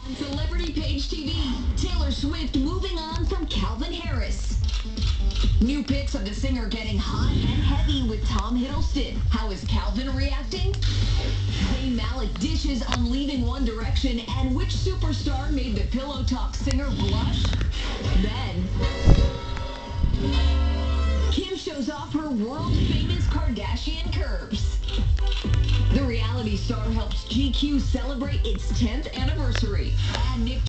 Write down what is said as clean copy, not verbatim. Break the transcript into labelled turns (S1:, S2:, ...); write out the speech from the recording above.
S1: On Celebrity Page TV, Taylor Swift moving on from Calvin Harris. New pics of the singer getting hot and heavy with Tom Hiddleston. How is Calvin reacting? Zayn Malik dishes on leaving One Direction, and which superstar made the Pillow Talk singer blush? Then, Kim shows off her world-famous Kardashian curves. The reality star helps GQ celebrate its 10th anniversary. And Nick